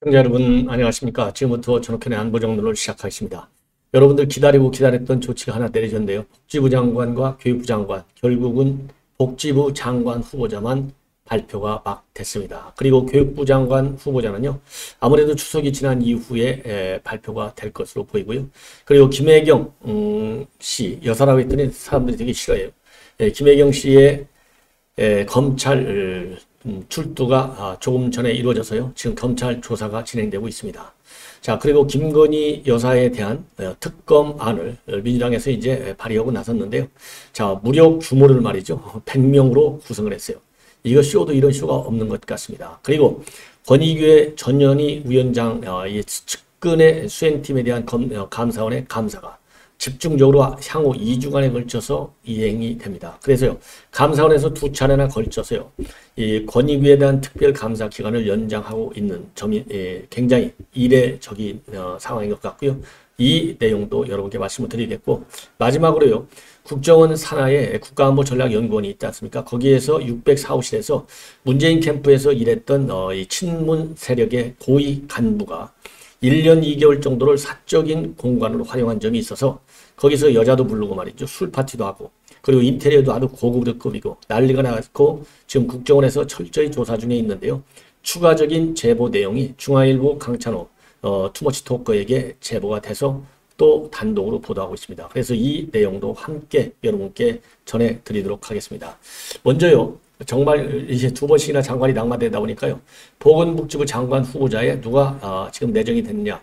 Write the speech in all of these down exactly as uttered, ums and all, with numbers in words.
시청자 여러분 안녕하십니까. 지금부터 전학현의 안보정론을 시작하겠습니다. 여러분들 기다리고 기다렸던 조치가 하나 내려졌는데요. 복지부 장관과 교육부 장관, 결국은 복지부 장관 후보자만 발표가 막 됐습니다. 그리고 교육부 장관 후보자는요, 아무래도 추석이 지난 이후에 에, 발표가 될 것으로 보이고요. 그리고 김혜경 음, 씨, 여사라고 했더니 사람들이 되게 싫어해요. 예, 김혜경 씨의 에, 검찰 음, 출두가 아, 조금 전에 이루어져서요. 지금 검찰 조사가 진행되고 있습니다. 자, 그리고 김건희 여사에 대한 어, 특검안을 민주당에서 이제 발의하고 나섰는데요. 자, 무려 규모를 말이죠. 백 명으로 구성을 했어요. 이거 쇼도 이런 쇼가 없는 것 같습니다. 그리고 권익위의 전현희 위원장 어, 이 측근의 수행팀에 대한 검, 어, 감사원의 감사가 집중적으로 향후 이 주간에 걸쳐서 이행이 됩니다. 그래서요, 감사원에서 두 차례나 걸쳐서요, 이 권익위에 대한 특별 감사 기간을 연장하고 있는 점이 예, 굉장히 이례적인 어, 상황인 것 같고요. 이 내용도 여러분께 말씀을 드리겠고, 마지막으로요, 국정원 산하에 국가안보전략연구원이 있지 않습니까? 거기에서 육백사호실에서 문재인 캠프에서 일했던 어, 이 친문 세력의 고위 간부가 일 년 이 개월 정도를 사적인 공간으로 활용한 점이 있어서 거기서 여자도 부르고 말이죠. 술 파티도 하고, 그리고 인테리어도 아주 고급급이고 난리가 나고 지금 국정원에서 철저히 조사 중에 있는데요. 추가적인 제보 내용이 중앙일보 강찬호 어, 투머치 토커에게 제보가 돼서 또 단독으로 보도하고 있습니다. 그래서 이 내용도 함께 여러분께 전해드리도록 하겠습니다. 먼저요, 정말 이제 두 번씩이나 장관이 낙마되다 보니까요, 보건복지부 장관 후보자에 누가 어, 지금 내정이 됐느냐?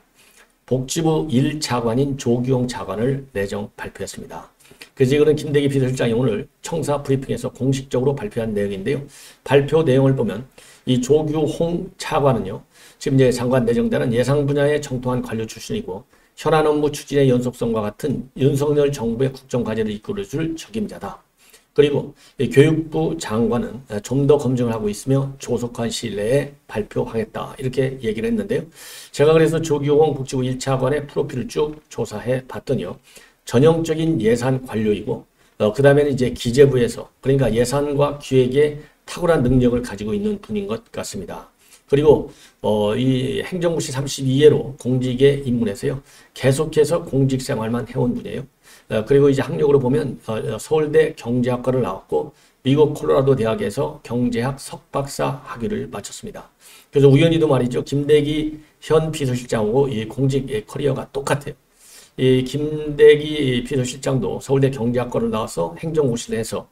복지부 일 차관인 조규홍 차관을 내정 발표했습니다. 그래서 이거는 김대기 비서실장이 오늘 청사 브리핑에서 공식적으로 발표한 내용인데요. 발표 내용을 보면 이 조규홍 차관은요, 지금 이제 장관 내정되는 예상 분야의 정통한 관료 출신이고 현안 업무 추진의 연속성과 같은 윤석열 정부의 국정과제를 이끌어줄 적임자다. 그리고 교육부 장관은 좀 더 검증을 하고 있으며 조속한 시일 내에 발표하겠다, 이렇게 얘기를 했는데요. 제가 그래서 조규홍 복지부 일 차관의 프로필을 쭉 조사해 봤더니요, 전형적인 예산 관료이고 어, 그 다음에는 이제 기재부에서, 그러니까 예산과 기획에 탁월한 능력을 가지고 있는 분인 것 같습니다. 그리고 어, 이 행정고시 삼십이 회로 공직에 입문해서요, 계속해서 공직 생활만 해온 분이에요. 어, 그리고 이제 학력으로 보면 어, 서울대 경제학과를 나왔고 미국 콜로라도 대학에서 경제학 석박사 학위를 마쳤습니다. 그래서 우연히도 말이죠, 김대기 현 비서실장하고 이 공직 커리어가 똑같아요. 이 김대기 비서실장도 서울대 경제학과를 나와서 행정고시를 해서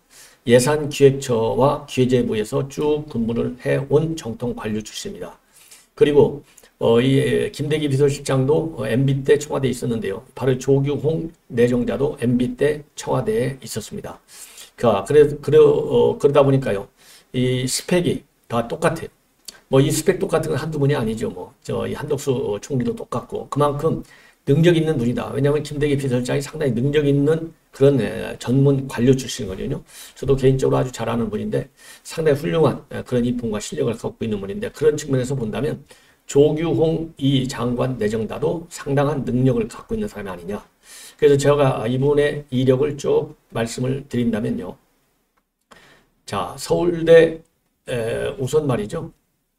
예산기획처와 기재부에서 쭉 근무를 해온 정통 관료 출신입니다. 그리고 어, 이 김대기 비서실장도 어, 엠비 때 청와대에 있었는데요. 바로 조규홍 내정자도 엠비 때 청와대에 있었습니다. 그, 그래, 그래, 어, 그러다 보니까요, 이 스펙이 다 똑같아요. 뭐 이 스펙 똑같은 건 한두 분이 아니죠. 뭐, 저, 이 한덕수 총리도 똑같고, 그만큼 능력 있는 분이다. 왜냐하면 김대기 비서실장이 상당히 능력 있는 그런 에, 전문 관료 출신이거든요. 저도 개인적으로 아주 잘 아는 분인데 상당히 훌륭한 에, 그런 인품과 실력을 갖고 있는 분인데, 그런 측면에서 본다면 조규홍 이 장관 내정자도 상당한 능력을 갖고 있는 사람이 아니냐. 그래서 제가 이분의 이력을 쭉 말씀을 드린다면요. 자, 서울대 에, 우선 말이죠.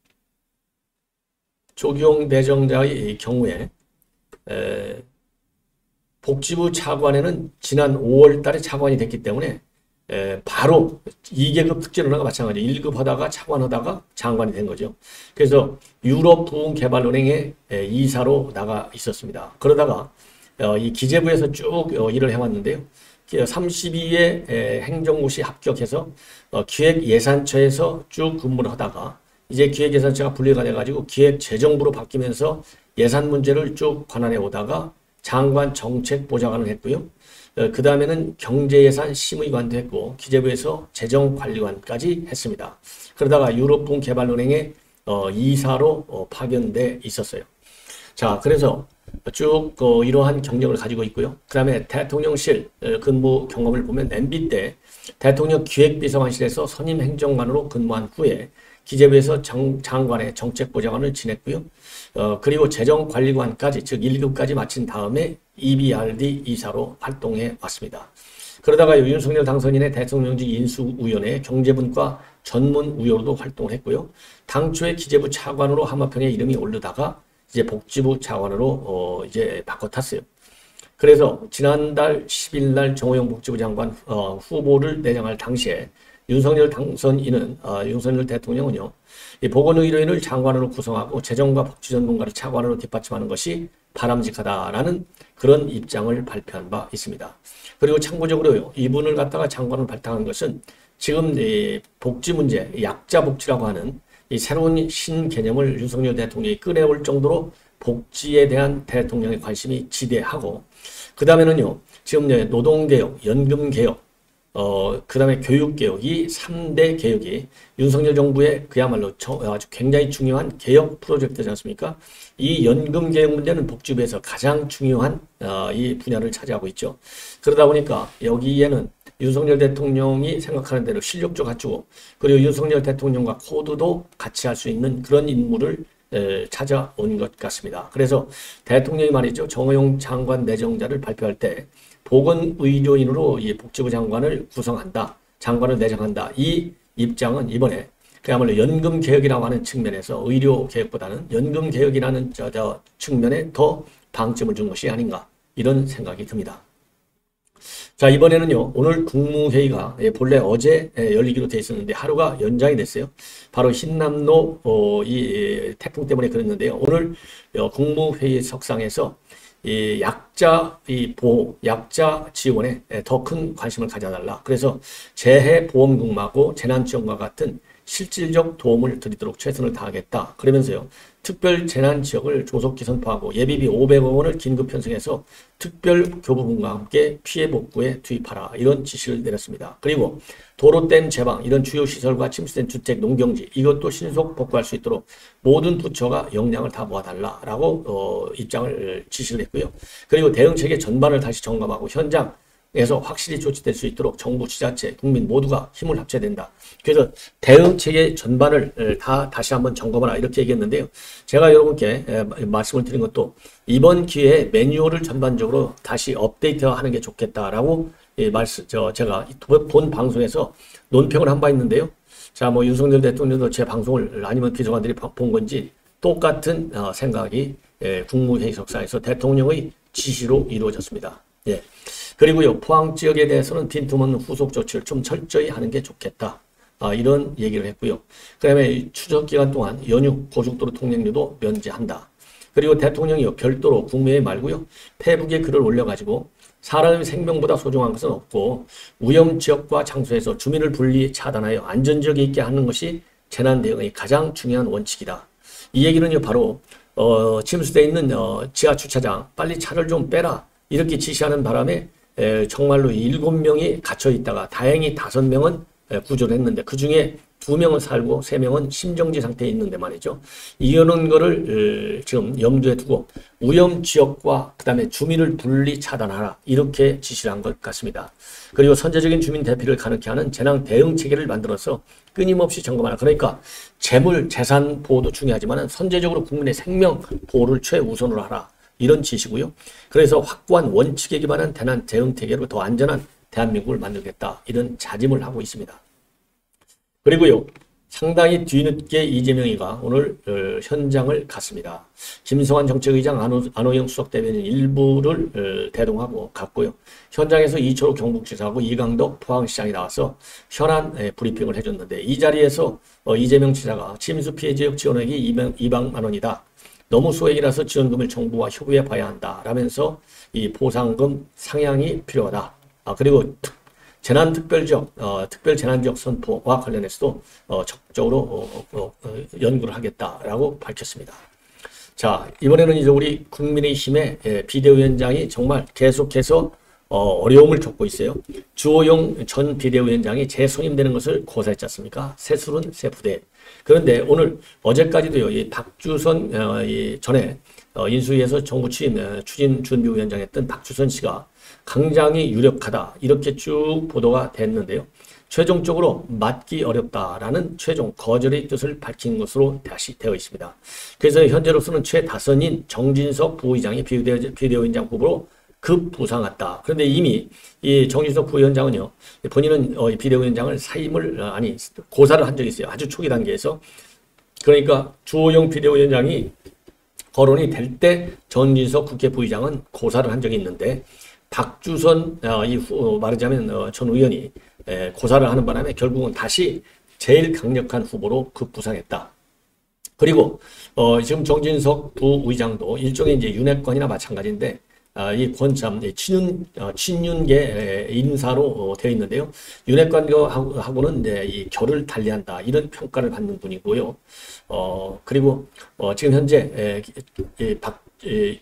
조규홍 내정자의 경우에 에, 복지부 차관에는 지난 오월 달에 차관이 됐기 때문에 에, 바로 이 계급 특전원과 마찬가지 일 급 하다가 차관하다가 장관이 된 거죠. 그래서 유럽부흥개발은행의 에, 이사로 나가 있었습니다. 그러다가 어, 이 기재부에서 쭉 어, 일을 해왔는데요. 삼십이 회 에, 행정고시 합격해서 어, 기획예산처에서 쭉 근무를 하다가 이제 기획예산처가 분리가 돼가지고 기획재정부로 바뀌면서 예산 문제를 쭉 관할해 오다가 장관 정책보좌관을 했고요. 그 다음에는 경제예산 심의관도 했고 기재부에서 재정관리관까지 했습니다. 그러다가 유럽부흥개발은행의 어, 이사로 어, 파견돼 있었어요. 자, 그래서 쭉 어, 이러한 경력을 가지고 있고요. 그 다음에 대통령실 근무 경험을 보면 엠비 때 대통령 기획비서관실에서 선임행정관으로 근무한 후에 기재부에서 정, 장관의 정책보좌관을 지냈고요. 어, 그리고 재정관리관까지, 즉 일 급까지 마친 다음에 이비알디 이사로 활동해 왔습니다. 그러다가 윤석열 당선인의 대통령직 인수위원회 경제분과 전문 우요로도 활동을 했고요. 당초에 기재부 차관으로 하마평에 이름이 오르다가 이제 복지부 차관으로 어 이제 바꿔 탔어요. 그래서 지난달 십 일 날 정호영 복지부 장관 어 후보를 내정할 당시에 윤석열 당선인은 어 윤석열 대통령은요. 이 보건의료인을 장관으로 구성하고 재정과 복지 전문가를 차관으로 뒷받침하는 것이 바람직하다라는 그런 입장을 발표한 바 있습니다. 그리고 참고적으로요. 이분을 갖다가 장관을 발탁한 것은 지금 이 복지 문제, 약자 복지라고 하는 이 새로운 신개념을 윤석열 대통령이 꺼내올 정도로 복지에 대한 대통령의 관심이 지대하고, 그 다음에는요, 지금 노동개혁, 연금개혁, 어, 그 다음에 교육개혁, 이 삼 대 개혁이 윤석열 정부의 그야말로 아주 굉장히 중요한 개혁 프로젝트지 않습니까? 이 연금개혁 문제는 복지부에서 가장 중요한 어, 이 분야를 차지하고 있죠. 그러다 보니까 여기에는 윤석열 대통령이 생각하는 대로 실력도 갖추고, 그리고 윤석열 대통령과 코드도 같이 할 수 있는 그런 인물을 에, 찾아온 것 같습니다. 그래서 대통령이 말이죠. 정호영 장관 내정자를 발표할 때 보건의료인으로 이 복지부 장관을 구성한다, 장관을 내정한다. 이 입장은 이번에 그야말로 연금개혁이라고 하는 측면에서 의료개혁보다는 연금개혁이라는 저, 저 측면에 더 방점을 준 것이 아닌가, 이런 생각이 듭니다. 자, 이번에는요, 오늘 국무회의가 본래 어제 열리기로 되어 있었는데 하루가 연장이 됐어요. 바로 흰남노 어, 이 태풍 때문에 그랬는데요. 오늘 국무회의 석상에서 이 약자 이 보호, 약자 지원에 더 큰 관심을 가져달라. 그래서 재해보험금하고 재난지원과 같은 실질적 도움을 드리도록 최선을 다하겠다. 그러면서요, 특별 재난 지역을 조속히 선포하고 예비비 오백억 원을 긴급 편성해서 특별 교부금과 함께 피해 복구에 투입하라. 이런 지시를 내렸습니다. 그리고 도로댐 제방, 이런 주요 시설과 침수된 주택, 농경지, 이것도 신속 복구할 수 있도록 모든 부처가 역량을 다 모아달라라고 어, 입장을 지시를 했고요. 그리고 대응 체계 전반을 다시 점검하고 현장 에서 확실히 조치될 수 있도록 정부, 지자체, 국민 모두가 힘을 합쳐야 된다. 그래서 대응체계 전반을 다 다시 한번 점검하라, 이렇게 얘기했는데요. 제가 여러분께 말씀을 드린 것도 이번 기회에 매뉴얼을 전반적으로 다시 업데이트하는 게 좋겠다라고 말씀, 저 제가 본 방송에서 논평을 한 바 있는데요. 자, 뭐 윤석열 대통령도 제 방송을 아니면 비서관들이 본 건지 똑같은 생각이 국무회의 석상에서 대통령의 지시로 이루어졌습니다. 예. 그리고요, 포항 지역에 대해서는 빈틈없는 후속 조치를 좀 철저히 하는 게 좋겠다. 아, 이런 얘기를 했고요. 그 다음에 추석 기간 동안 연휴 고속도로 통행료도 면제한다. 그리고 대통령이요, 별도로 국무회의 말고요, 페북에 글을 올려가지고 사람의 생명보다 소중한 것은 없고 위험 지역과 장소에서 주민을 분리 차단하여 안전지역에 있게 하는 것이 재난 대응의 가장 중요한 원칙이다. 이 얘기는요, 바로 어, 침수되어 있는 어, 지하 주차장 빨리 차를 좀 빼라, 이렇게 지시하는 바람에 에, 정말로 일곱 명이 갇혀 있다가 다행히 다섯 명은 구조를 했는데 그 중에 두 명은 살고 세 명은 심정지 상태에 있는데 말이죠. 이런 거를 에, 지금 염두에 두고 위험 지역과 그 다음에 주민을 분리 차단하라, 이렇게 지시를 한 것 같습니다. 그리고 선제적인 주민 대피를 가능케 하는 재난 대응 체계를 만들어서 끊임없이 점검하라. 그러니까 재물, 재산 보호도 중요하지만 선제적으로 국민의 생명 보호를 최우선으로 하라, 이런 지시고요. 그래서 확고한 원칙에 기반한 재난 대응 체계로 더 안전한 대한민국을 만들겠다, 이런 다짐을 하고 있습니다. 그리고요, 상당히 뒤늦게 이재명이가 오늘 어, 현장을 갔습니다. 김성환 정책의장, 안호, 안호영 수석대변인 일부를 어, 대동하고 갔고요. 현장에서 이철호 경북지사하고 이강덕 포항시장이 나와서 현안 에, 브리핑을 해줬는데, 이 자리에서 어, 이재명 지사가 침수 피해 지역 지원액이 이백만 원이다. 너무 소액이라서 지원금을 정부와 협의해 봐야 한다 라면서 이 보상금 상향이 필요하다. 아, 그리고 특, 재난특별지역, 어, 특별재난지역 선포와 관련해서도 어, 적극적으로 어, 어, 어, 연구를 하겠다라고 밝혔습니다. 자, 이번에는 이제 우리 국민의힘의 예, 비대위원장이 정말 계속해서 어, 어려움을 겪고 있어요. 주호영 전 비대위원장이 재선임되는 것을 고사했지 않습니까? 새술은 새 부대. 그런데 오늘 어제까지도요, 이 박주선 어, 이 전에 어, 인수위에서 정부 취임 어, 추진 준비위원장 했던 박주선 씨가 굉장히 유력하다, 이렇게 쭉 보도가 됐는데요. 최종적으로 맡기 어렵다라는 최종 거절의 뜻을 밝힌 것으로 다시 되어 있습니다. 그래서 현재로서는 최다선인 정진석 부의장이 비대위원장 후보로 급부상했다. 그런데 이미 이 정진석 부위원장은요, 본인은 어, 비대위원장을 사임을, 어, 아니, 고사를 한 적이 있어요. 아주 초기 단계에서. 그러니까 주호영 비대위원장이 거론이 될 때 정진석 국회 부의장은 고사를 한 적이 있는데, 박주선, 어, 이 후, 말하자면, 어, 전 의원이 에, 고사를 하는 바람에 결국은 다시 제일 강력한 후보로 급부상했다. 그리고, 어, 지금 정진석 부의장도 일종의 이제 윤핵관이나 마찬가지인데, 아, 이 권참, 친윤, 어, 친윤계 인사로 어, 되어 있는데요. 윤핵관하고는 이제 이 결을 달리한다. 이런 평가를 받는 분이고요. 어, 그리고, 어, 지금 현재, 에, 에, 박, 에,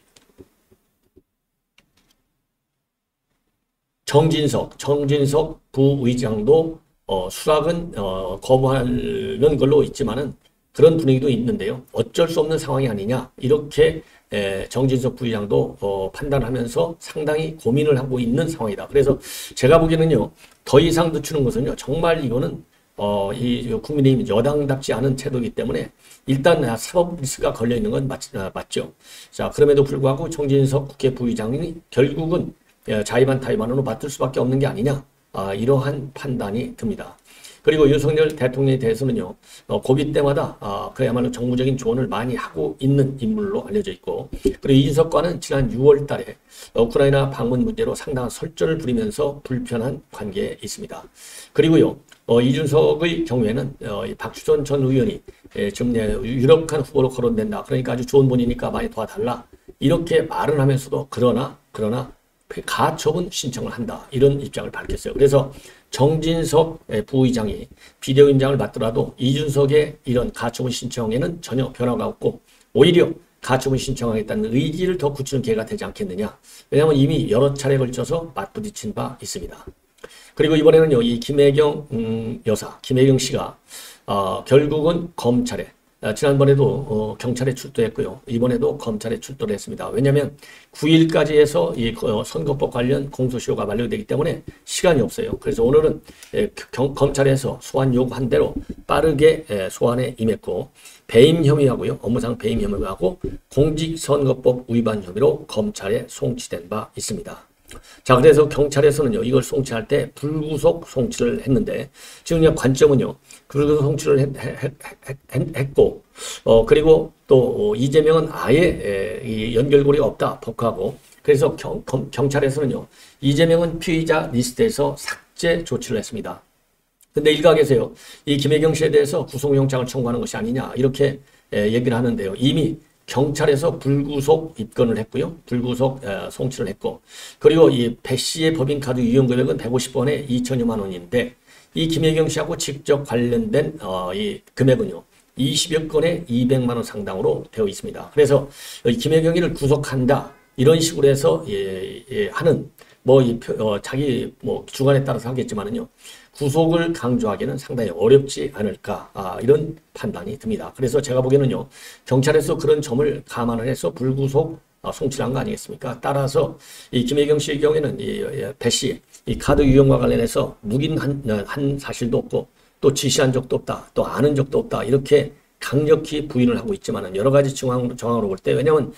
정진석, 정진석 부의장도 어, 수락은 어, 거부하는 걸로 있지만은 그런 분위기도 있는데요. 어쩔 수 없는 상황이 아니냐 이렇게 에, 정진석 부의장도 어, 판단하면서 상당히 고민을 하고 있는 상황이다. 그래서 제가 보기에는요, 더 이상 늦추는 것은요, 정말 이거는 어, 이 국민의힘 여당답지 않은 태도이기 때문에 일단 사법 리스크가 걸려 있는 건 맞, 아, 맞죠. 자, 그럼에도 불구하고 정진석 국회 부의장이 결국은 자의반 타의반으로 맡을 수밖에 없는 게 아니냐, 아, 이러한 판단이 듭니다. 그리고 윤석열 대통령에 대해서는요, 어, 고비 때마다 아, 그야말로 정무적인 조언을 많이 하고 있는 인물로 알려져 있고, 그리고 이준석과는 지난 유월 달에 우크라이나 방문 문제로 상당한 설전을 부리면서 불편한 관계에 있습니다. 그리고요, 어, 이준석의 경우에는 어, 박주선 전 의원이 예, 좀 유력한 후보로 거론된다. 그러니까 아주 좋은 분이니까 많이 도와달라. 이렇게 말은 하면서도 그러나 그러나 가처분 신청을 한다. 이런 입장을 밝혔어요. 그래서 정진석 부의장이 비대위원장을 맡더라도 이준석의 이런 가처분 신청에는 전혀 변화가 없고 오히려 가처분 신청하겠다는 의지를 더 굳히는 계기가 되지 않겠느냐. 왜냐하면 이미 여러 차례 걸쳐서 맞부딪힌 바 있습니다. 그리고 이번에는요, 이 김혜경 음, 여사, 김혜경 씨가 어, 결국은 검찰에 아, 지난번에도 어, 경찰에 출두했고요. 이번에도 검찰에 출두를 했습니다. 왜냐하면 구 일까지 해서 이 어, 선거법 관련 공소시효가 만료되기 때문에 시간이 없어요. 그래서 오늘은 에, 경, 검찰에서 소환 요구한 대로 빠르게 에, 소환에 임했고, 배임 혐의하고요, 업무상 배임 혐의하고 공직선거법 위반 혐의로 검찰에 송치된 바 있습니다. 자, 그래서 경찰에서는요, 이걸 송치할 때 불구속 송치를 했는데, 지금 관점은요, 불구속 송치를 했, 했, 했, 했고, 어, 그리고 또, 어, 이재명은 아예, 에, 이 연결고리가 없다, 복하고, 그래서 경, 검, 경찰에서는요, 이재명은 피의자 리스트에서 삭제 조치를 했습니다. 근데 일각에서요, 이 김혜경 씨에 대해서 구속영장을 청구하는 것이 아니냐, 이렇게 에, 얘기를 하는데요. 이미 경찰에서 불구속 입건을 했고요. 불구속 어, 송치를 했고, 그리고 이 배 씨의 법인카드 이용 금액은 백오십 원에 이천여만 원인데, 이 김혜경 씨하고 직접 관련된 어, 이 금액은요, 이십여 건에 이백만 원 상당으로 되어 있습니다. 그래서 이 김혜경이를 구속한다 이런 식으로 해서 예, 예, 하는 뭐 이 어, 자기 뭐 주관에 따라서 하겠지만은요, 구속을 강조하기는 상당히 어렵지 않을까, 아, 이런 판단이 듭니다. 그래서 제가 보기에는요, 경찰에서 그런 점을 감안을 해서 불구속 아, 송치를 한 거 아니겠습니까? 따라서 이 김혜경 씨의 경우에는 이 배 씨 이 카드 유용과 관련해서 묵인한 한 사실도 없고 또 지시한 적도 없다, 또 아는 적도 없다, 이렇게 강력히 부인을 하고 있지만은 여러 가지 정황, 정황으로 볼 때, 왜냐하면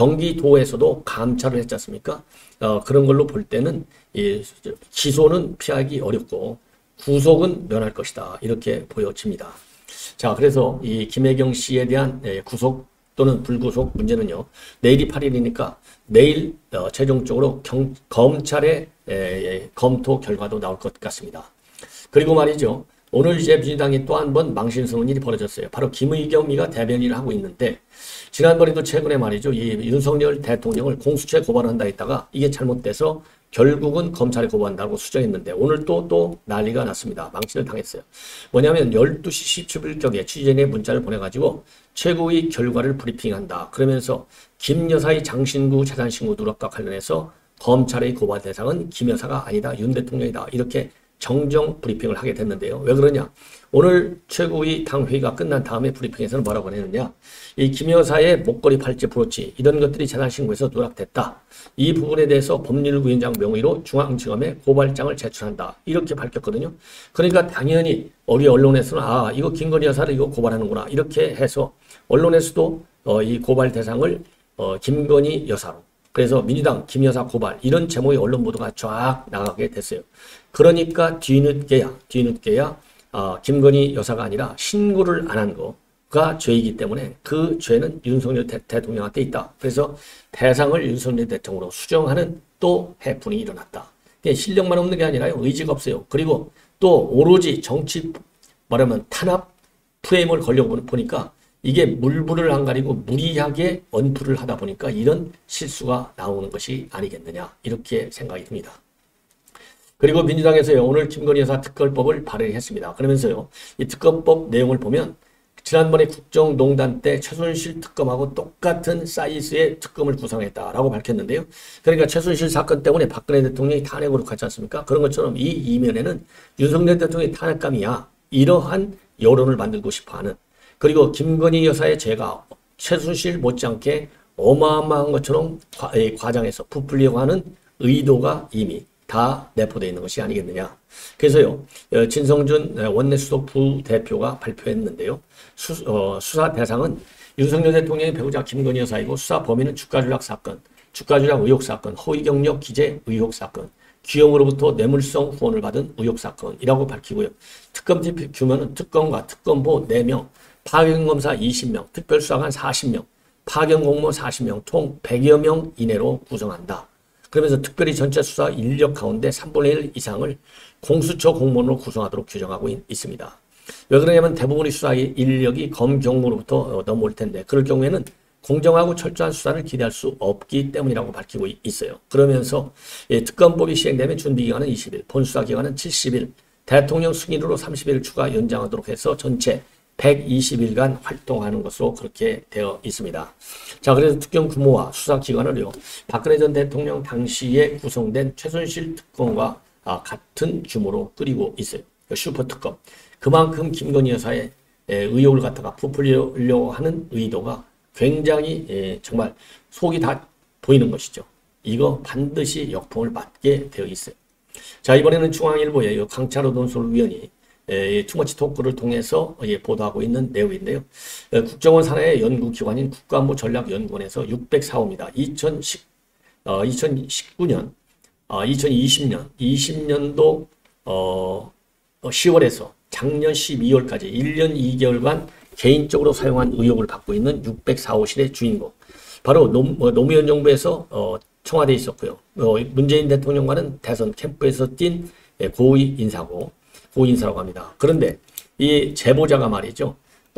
경기도에서도 감찰을 했지 않습니까? 어, 그런 걸로 볼 때는 이 기소는 피하기 어렵고 구속은 면할 것이다, 이렇게 보여집니다. 자, 그래서 이 김혜경 씨에 대한 구속 또는 불구속 문제는요, 내일이 팔 일이니까 내일 어, 최종적으로 경, 검찰의 에, 에, 검토 결과도 나올 것 같습니다. 그리고 말이죠, 오늘 이제 민주당이 또 한 번 망신스러운 일이 벌어졌어요. 바로 김의겸이가 대변인을 하고 있는데, 지난번에도 최근에 말이죠, 이 윤석열 대통령을 공수처에 고발한다 했다가 이게 잘못돼서 결국은 검찰에 고발한다고 수정했는데, 오늘 또, 또 난리가 났습니다. 망신을 당했어요. 뭐냐면 열두 시 십칠 분경에 취재진에 문자를 보내가지고 최고의 결과를 브리핑한다. 그러면서 김 여사의 장신구 재산신고 누락과 관련해서 검찰의 고발 대상은 김 여사가 아니다, 윤 대통령이다, 이렇게 정정 브리핑을 하게 됐는데요. 왜 그러냐? 오늘 최고위 당 회의가 끝난 다음에 브리핑에서는 뭐라고 했느냐? 이 김 여사의 목걸이, 팔찌, 브로치 이런 것들이 재산신고에서 누락됐다. 이 부분에 대해서 법률위원장 명의로 중앙지검에 고발장을 제출한다. 이렇게 밝혔거든요. 그러니까 당연히 우리 언론에서는 아, 이거 김건희 여사를 이거 고발하는구나, 이렇게 해서 언론에서도 어, 이 고발 대상을 어, 김건희 여사로, 그래서 민주당 김 여사 고발 이런 제목의 언론 보도가 쫙 나가게 됐어요. 그러니까 뒤늦게야 뒤늦게야 어, 김건희 여사가 아니라 신고를 안 한 거가 죄이기 때문에 그 죄는 윤석열 대, 대통령한테 있다. 그래서 대상을 윤석열 대통령으로 수정하는 또 해프닝이 일어났다. 실력만 없는 게 아니라 의지가 없어요. 그리고 또 오로지 정치 말하면 탄압 프레임을 걸려고 보니까 이게 물불을 안 가리고 무리하게 언프를 하다 보니까 이런 실수가 나오는 것이 아니겠느냐 이렇게 생각이 듭니다. 그리고 민주당에서요 오늘 김건희 여사 특검법을 발의했습니다. 그러면서요 이 특검법 내용을 보면 지난번에 국정농단 때 최순실 특검하고 똑같은 사이즈의 특검을 구성했다라고 밝혔는데요. 그러니까 최순실 사건 때문에 박근혜 대통령이 탄핵으로 갔지 않습니까? 그런 것처럼 이 이면에는 윤석열 대통령의 탄핵감이야 이러한 여론을 만들고 싶어하는 그리고 김건희 여사의 죄가 최순실 못지않게 어마어마한 것처럼 과장해서 부풀려고 하는 의도가 이미 다 내포되어 있는 것이 아니겠느냐. 그래서요 진성준 원내수석 부대표가 발표했는데요. 수, 어, 수사 대상은 윤석열 대통령의 배우자 김건희 여사이고 수사 범위는 주가조작 사건, 주가조작 의혹 사건, 허위경력 기재 의혹 사건, 기업으로부터 뇌물성 후원을 받은 의혹 사건이라고 밝히고요. 특검팀 규모는 특검과 특검보 네 명, 파견검사 이십 명, 특별수사관 사십 명, 파견공무 사십 명, 총 백여 명 이내로 구성한다. 그러면서 특별히 전체 수사 인력 가운데 삼분의 일 이상을 공수처 공무원으로 구성하도록 규정하고 있, 있습니다. 왜 그러냐면 대부분의 수사 인력이 검경무로부터 넘어올 텐데 그럴 경우에는 공정하고 철저한 수사를 기대할 수 없기 때문이라고 밝히고 있어요. 그러면서 예, 특검법이 시행되면 준비기간은 이십 일, 본수사기간은 칠십 일, 대통령 승인으로 삼십 일 추가 연장하도록 해서 전체 백이십 일간 활동하는 것으로 그렇게 되어 있습니다. 자, 그래서 특검 규모와 수사 기관을요, 박근혜 전 대통령 당시에 구성된 최순실 특검과 아, 같은 규모로 꾸리고 있어요. 슈퍼 특검. 그만큼 김건희 여사의 의혹을 갖다가 부풀려고 하는 의도가 굉장히 예, 정말 속이 다 보이는 것이죠. 이거 반드시 역풍을 맞게 되어 있어요. 자, 이번에는 중앙일보의 강찬호 논설위원이 예, 투머치 토크를 통해서 예, 보도하고 있는 내용인데요. 예, 국정원 산하의 연구기관인 국가안보전략연구원에서 육백사 호입니다. 이천십, 어, 이천십구 년, 어, 이천이십 년, 이십 년도 어, 시월에서 작년 십이월까지 일 년 이 개월간 개인적으로 사용한 의혹을 받고 있는 육백사 호실의 주인공. 바로 노, 어, 노무현 정부에서 어, 청와대에 있었고요. 어, 문재인 대통령과는 대선 캠프에서 뛴 예, 고위 인사고, 고위 인사라고 합니다. 그런데 이 제보자가 말이죠.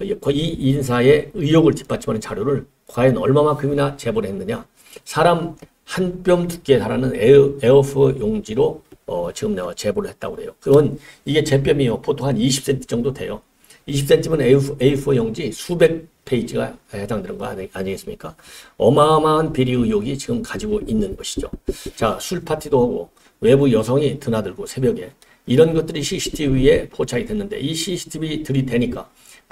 이 인사의 의혹을 뒷받침하는 자료를 과연 얼마만큼이나 제보를 했느냐. 사람 한 뼘 두께에 달하는 에어, 에어프 용지로 어, 지금 내가 제보를 했다고 그래요. 그건 이게 제뼘이요. 보통 한 이십 센티미터 정도 돼요. 이십 센티미터면 에이포 용지 수백 페이지가 해당되는 거 아니, 아니겠습니까? 어마어마한 비리 의혹이 지금 가지고 있는 것이죠. 자, 술 파티도 하고 외부 여성이 드나들고 새벽에 이런 것들이 씨씨티비에 포착이 됐는데 이 씨씨티비 들이대니까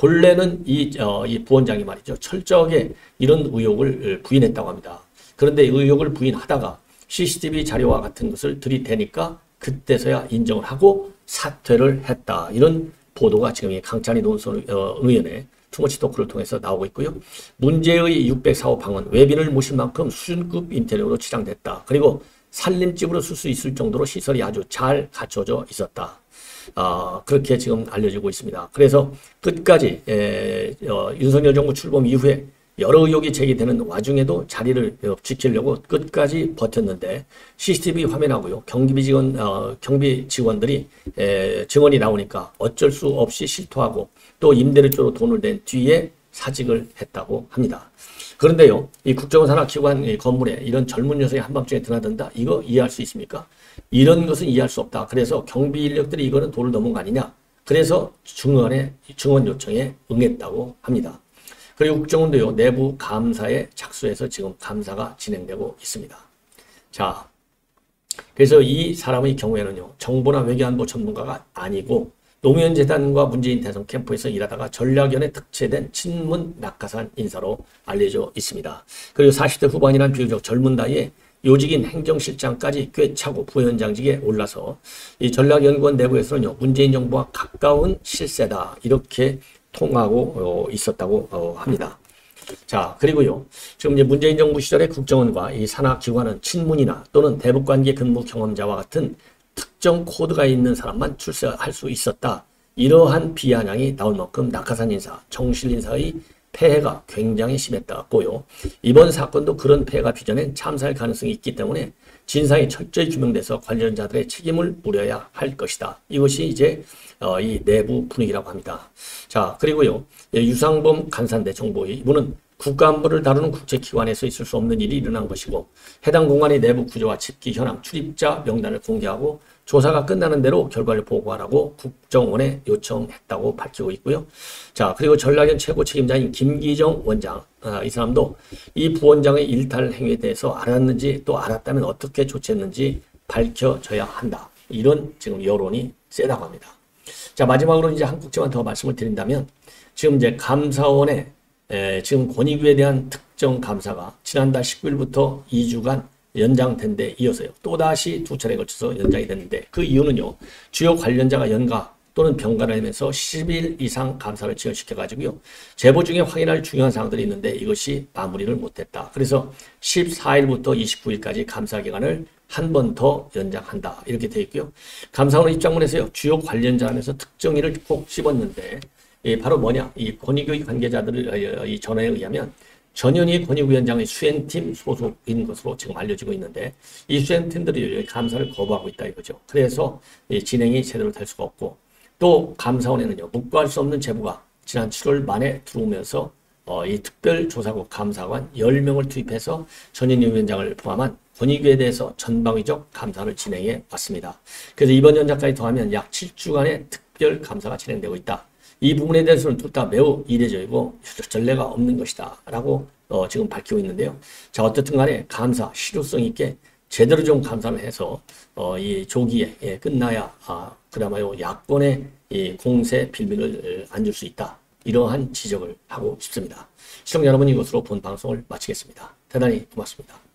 본래는 이, 어, 이 부원장이 말이죠. 철저하게 이런 의혹을 부인했다고 합니다. 그런데 의혹을 부인하다가 씨씨티비 자료와 같은 것을 들이대니까 그때서야 인정을 하고 사퇴를 했다. 이런 보도가 지금 강찬희 논설 의원의 투머치 토크를 통해서 나오고 있고요. 문제의 육백사 호 방언, 외빈을 모실 만큼 수준급 인테리어로 치장됐다. 그리고 살림집으로 쓸 수 있을 정도로 시설이 아주 잘 갖춰져 있었다. 어, 그렇게 지금 알려지고 있습니다. 그래서 끝까지 에, 어, 윤석열 정부 출범 이후에 여러 의혹이 제기되는 와중에도 자리를 지키려고 끝까지 버텼는데 씨씨티비 화면하고요. 경비 직원, 어, 경비 직원들이 에, 증언이 나오니까 어쩔 수 없이 실토하고 또 임대료 쪽으로 돈을 낸 뒤에 사직을 했다고 합니다. 그런데요, 이 국정원 산하기관 건물에 이런 젊은 여성이 한밤중에 드나든다? 이거 이해할 수 있습니까? 이런 것은 이해할 수 없다. 그래서 경비 인력들이 이거는 돈을 넘은 거 아니냐? 그래서 증언에, 증언 요청에 응했다고 합니다. 그리고 국정원도요, 내부 감사에 착수해서 지금 감사가 진행되고 있습니다. 자, 그래서 이 사람의 경우에는요, 정보나 외교안보 전문가가 아니고 노무현 재단과 문재인 대선 캠프에서 일하다가 전략위원회 특채된 친문 낙하산 인사로 알려져 있습니다. 그리고 사십 대 후반이란 비교적 젊은 나이에 요직인 행정실장까지 꿰차고 부위원장직에 올라서 이 전략연구원 내부에서는요, 문재인 정부와 가까운 실세다. 이렇게 통하고 있었다고 합니다. 자, 그리고요. 지금 이제 문재인 정부 시절에 국정원과 이 산하기관은 친문이나 또는 대북관계 근무 경험자와 같은 특정 코드가 있는 사람만 출세할 수 있었다. 이러한 비아냥이 나올 만큼 낙하산 인사, 정실 인사의 폐해가 굉장히 심했다고요. 이번 사건도 그런 폐해가 빚어낸 참사일 가능성이 있기 때문에 진상이 철저히 규명돼서 관련자들의 책임을 물어야 할 것이다. 이것이 이제 어, 이 내부 분위기라고 합니다. 자, 그리고요. 유상범 간사인데 정보위 이분은 국가안보를 다루는 국제기관에서 있을 수 없는 일이 일어난 것이고 해당 공간의 내부 구조와 집기 현황, 출입자 명단을 공개하고 조사가 끝나는 대로 결과를 보고하라고 국정원에 요청했다고 밝히고 있고요. 자, 그리고 전략연 최고 책임자인 김기정 원장, 아, 이 사람도 이 부원장의 일탈 행위에 대해서 알았는지 또 알았다면 어떻게 조치했는지 밝혀져야 한다. 이런 지금 여론이 세다고 합니다. 자, 마지막으로 이제 한 국제만 더 말씀을 드린다면 지금 이제 감사원의 에, 지금 권익위에 대한 특정 감사가 지난달 십구 일부터 이 주간 연장된 데 이어서요. 또다시 두 차례에 걸쳐서 연장이 됐는데 그 이유는요. 주요 관련자가 연가 또는 병가를 하면서 십 일 이상 감사를 지연시켜가지고요. 제보 중에 확인할 중요한 사항들이 있는데 이것이 마무리를 못했다. 그래서 십사 일부터 이십구 일까지 감사 기간을 한 번 더 연장한다. 이렇게 되어 있고요. 감사원 입장문에서요. 주요 관련자 하면서 특정인을 꼭 집었는데 예, 바로 뭐냐? 이 권익위 관계자들의 이 전화에 의하면 전현희 권익위원장의 수행팀 소속인 것으로 지금 알려지고 있는데 이 수행팀들이 감사를 거부하고 있다 이거죠. 그래서 진행이 제대로 될 수가 없고 또 감사원에는요. 묵과할 수 없는 제보가 지난 칠월 말에 들어오면서 어, 이 특별조사국 감사관 열 명을 투입해서 전현희 위원장을 포함한 권익위에 대해서 전방위적 감사를 진행해 왔습니다. 그래서 이번 연장까지 더하면 약 칠 주간의 특별 감사가 진행되고 있다. 이 부분에 대해서는 둘 다 매우 이례적이고 전례가 없는 것이다 라고 어, 지금 밝히고 있는데요. 자, 어떻든 간에 감사 실효성 있게 제대로 좀 감사를 해서 어, 이 조기에 예, 끝나야 아, 그나마요 야권의 이 공세 빌미를 안 줄 수 있다. 이러한 지적을 하고 싶습니다. 시청자 여러분, 이것으로 본 방송을 마치겠습니다. 대단히 고맙습니다.